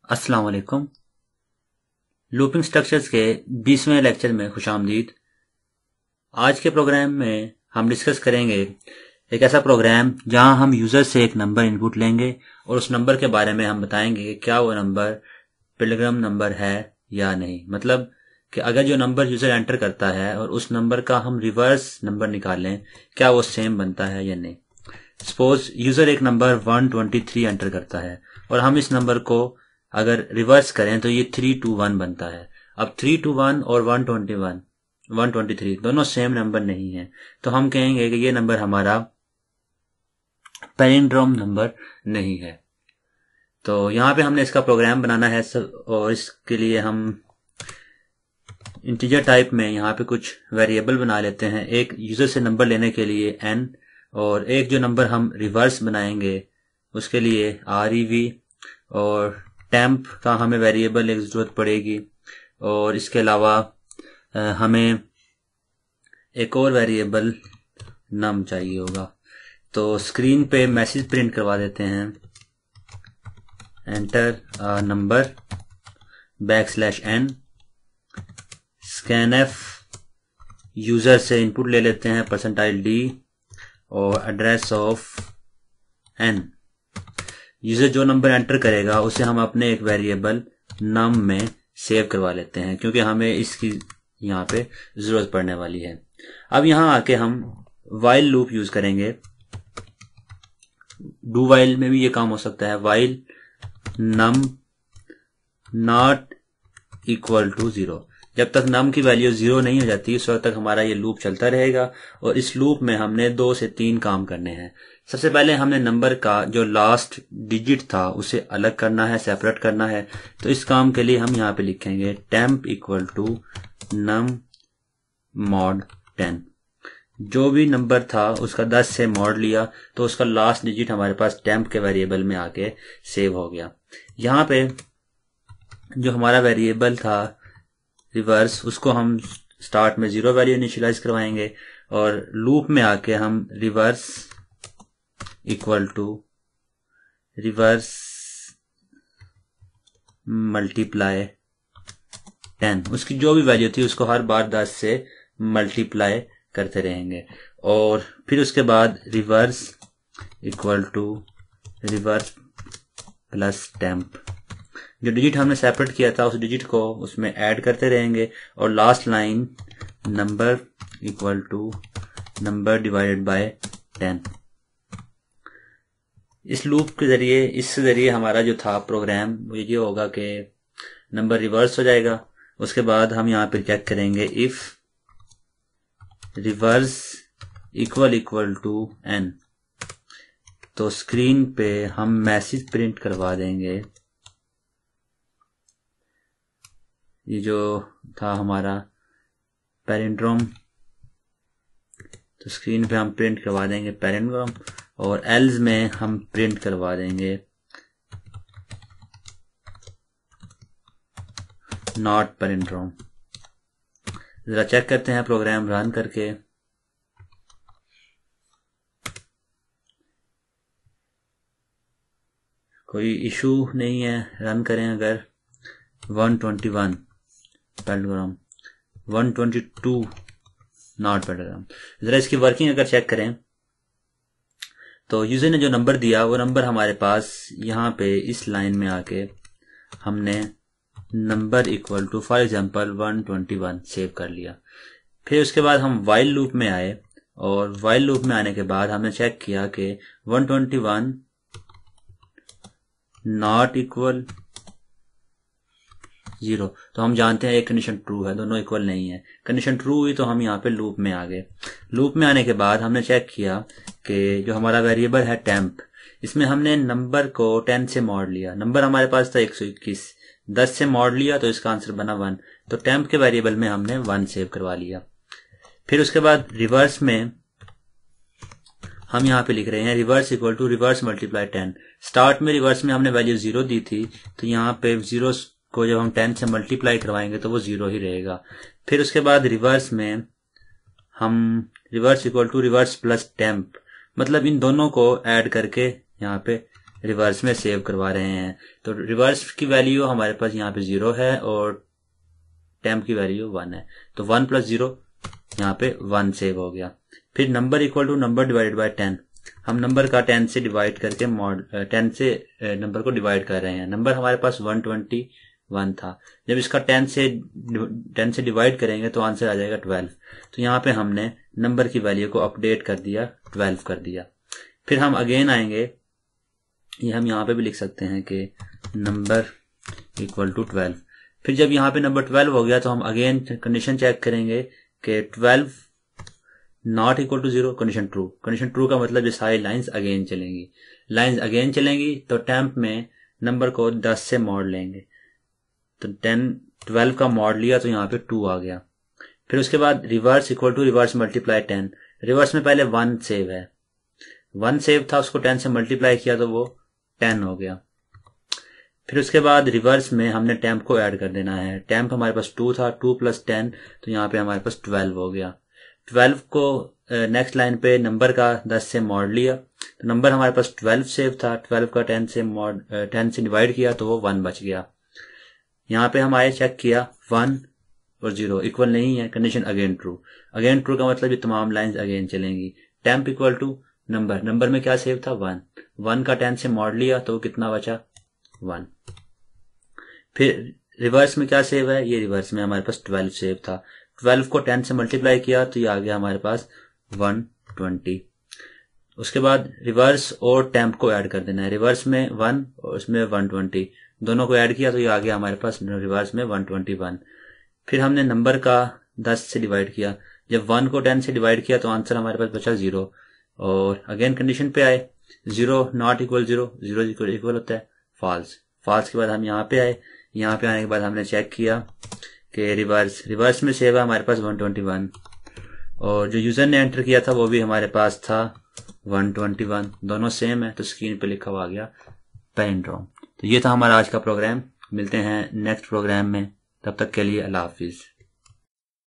अस्सलाम वालेकुम। Looping structures के 20वें लेक्चर में खुशामदीद। आज के प्रोग्राम में हम डिस्कस करेंगे एक ऐसा प्रोग्राम जहां हम यूज़र से एक नंबर इनपुट लेंगे और उस नंबर के बारे में हम बताएंगे कि क्या वो नंबर पिलग्रम नंबर है या नहीं। मतलब कि अगर जो नंबर यूज़र एंटर करता है और उस नंबर का हम रिवर्स नंबर निकालें, क्या वो सेम बनता है या नहीं। सपोज यूज़र एक नंबर 123 एंटर करता है और हम इस नंबर को अगर रिवर्स करें तो ये 321 बनता है। अब 321 और 123 दोनों सेम नंबर नहीं है, तो हम कहेंगे कि ये नंबर हमारा पैलिंड्रोम नंबर नहीं है। तो यहाँ पे हमने इसका प्रोग्राम बनाना है और इसके लिए हम इंटीजर टाइप में यहाँ पे कुछ वेरिएबल बना लेते हैं। एक यूजर से नंबर लेने के लिए n, और एक जो नंबर हम रिवर्स बनाएंगे उसके लिए rev, और टेम्प का हमें वेरिएबल एक जरूरत पड़ेगी, और इसके अलावा हमें एक और वेरिएबल नम चाहिए होगा। तो स्क्रीन पे मैसेज प्रिंट करवा देते हैं, enter number \n, scanf user से इनपुट ले लेते हैं %d और एड्रेस ऑफ n। यूजर जो नंबर एंटर करेगा उसे हम अपने एक वेरिएबल नम में सेव करवा लेते हैं, क्योंकि हमें इसकी यहाँ पे जरूरत पड़ने वाली है। अब यहाँ आके हम वाइल लूप यूज करेंगे। डू वाइल में भी ये काम हो सकता है। While num not equal to 0, जब तक नम की वैल्यू 0 नहीं हो जाती उस वक्त तक हमारा ये लूप चलता रहेगा। और इस लूप में हमने 2 से 3 काम करने हैं। सबसे पहले हमने नंबर का जो लास्ट डिजिट था उसे अलग करना है, सेपरेट करना है। तो इस काम के लिए हम यहाँ पे लिखेंगे temp equal to num mod 10। जो भी नंबर था उसका 10 से मॉड लिया तो उसका लास्ट डिजिट हमारे पास टेम्प के वेरिएबल में आके सेव हो गया। यहाँ पे जो हमारा वेरिएबल था रिवर्स, उसको हम स्टार्ट में 0 वैल्यू इनिशियलाइज करवाएंगे, और लूप में आके हम reverse equal to reverse multiply 10, उसकी जो भी वैल्यू थी उसको हर बार 10 से मल्टीप्लाई करते रहेंगे। और फिर उसके बाद reverse equal to reverse plus temp, जो डिजिट हमने सेपरेट किया था उस डिजिट को उसमें ऐड करते रहेंगे। और last line number equal to number divided by 10। इस लूप के जरिए हमारा जो था प्रोग्राम वो ये होगा कि नंबर रिवर्स हो जाएगा। उसके बाद हम यहाँ पे चेक करेंगे if reverse equal to n, तो स्क्रीन पे हम मैसेज प्रिंट करवा देंगे। ये जो था हमारा पैलिंड्रोम, तो स्क्रीन पे हम प्रिंट करवा देंगे पैलिंड्रोम, और एल्स में हम प्रिंट करवा देंगे नॉट पैलिंड्रोम। जरा चेक करते हैं प्रोग्राम रन करके। कोई इशू नहीं है, रन करें। अगर 121 पैलिंड्रोम, 122 नॉट पैलिंड्रोम। जरा इसकी वर्किंग अगर चेक करें तो यूजर ने जो नंबर दिया वो नंबर हमारे पास यहाँ पे इस लाइन में आके हमने number equal to for example 121 save कर लिया। फिर उसके बाद हम वाइल लूप में आए, और वाइल लूप में आने के बाद हमने चेक किया कि 121 नॉट इक्वल 0, तो हम जानते हैं एक कंडीशन ट्रू है, दोनों इक्वल नहीं है। कंडीशन ट्रू हुई तो हम यहाँ पे लूप में आ गए। लूप में आने के बाद हमने चेक किया कि जो हमारा वेरिएबल है टेम्प, इसमें हमने नंबर को 10 से मॉड लिया। नंबर हमारे पास था 121, 10 से मॉड लिया तो इसका आंसर बना 1। तो टेम्प के वेरिएबल में हमने 1 सेव करवा लिया। फिर उसके बाद रिवर्स में हम यहाँ पे लिख रहे हैं reverse equal to reverse multiply 10। Start में रिवर्स में हमने वैल्यू 0 दी थी, तो यहाँ पे 0 को जब हम 10 से मल्टीप्लाई करवाएंगे तो वो 0 ही रहेगा। फिर उसके बाद रिवर्स में हम reverse equal to reverse plus temp, मतलब इन दोनों को ऐड करके यहाँ पे रिवर्स में सेव करवा रहे हैं। तो रिवर्स की वैल्यू हमारे पास यहाँ पे 0 है और टेम्प की वैल्यू 1 है, तो 1 + 0 यहाँ पे 1 सेव हो गया। फिर number equal to number divided by 10, हम नंबर का 10 से डिवाइड करके 10 से नंबर को डिवाइड कर रहे हैं। नंबर हमारे पास 121 था, जब इसका 10 से डिवाइड करेंगे तो आंसर आ जाएगा 12। तो यहाँ पे हमने नंबर की वैल्यू को अपडेट कर दिया, 12 कर दिया। फिर हम अगेन आएंगे, ये हम यहाँ पे भी लिख सकते हैं कि नंबर इक्वल टू 12। फिर जब यहाँ पे नंबर 12 हो गया तो हम अगेन कंडीशन चेक करेंगे कि 12 not equal to 0, condition true. Condition true का मतलब ये सारी लाइंस अगेन चलेंगी। लाइंस अगेन चलेंगी तो टेम्प में नंबर को 10 से मॉड लेंगे, तो 12 का मॉड लिया तो यहाँ पे 2 आ गया। फिर उसके बाद reverse equal to reverse multiply 10। Reverse में पहले 1 सेव है, 1 सेव था, उसको 10 से मल्टीप्लाई किया तो वो 10 हो गया। फिर उसके बाद रिवर्स में हमने टेम्प को ऐड कर देना है। टेम्प हमारे पास 2 था, 2 + 10, तो यहाँ पे हमारे पास 12 हो गया। 12 को नेक्स्ट लाइन पे नंबर का 10 से मॉड लिया, तो नंबर हमारे पास 12 सेव था, 12 का 10 से डिवाइड किया तो वो 1 बच गया। यहाँ पे हम आए चेक किया 1 और 0 इक्वल नहीं है, condition again true. Again true का मतलब ये तमाम लाइंस अगेन चलेंगी। Temp equal to number, number में क्या सेव था 1, 1 का 10 से मॉड लिया तो कितना बचा 1। फिर रिवर्स में क्या सेव है, ये रिवर्स में हमारे पास 12 सेव था, 12 को 10 से मल्टीप्लाई किया तो ये आ गया हमारे पास 120। उसके बाद रिवर्स और टेम्प को ऐड कर देना है। रिवर्स में 1 और उसमें 120, दोनों को ऐड किया तो ये आ गया हमारे पास रिवर्स में 121। फिर हमने नंबर का 10 से डिवाइड किया, जब 1 को 10 से डिवाइड किया तो आंसर हमारे पास बचा 0। और अगेन कंडीशन पे आए, 0 नॉट इक्वल 0, 0 इक्वल होता है फॉल्स। फॉल्स के बाद हम यहाँ पे आए, यहाँ पे आने के बाद हमने चेक किया कि रिवर्स में सेव है हमारे पास 121 और जो यूजर ने एंटर किया था वो भी हमारे पास था 121, दोनों सेम है, तो स्क्रीन पे लिखा हुआ आ गया पैलिंड्रोम। तो ये था हमारा आज का प्रोग्राम। मिलते हैं नेक्स्ट प्रोग्राम में, तब तक के लिए अल्लाह हाफिज।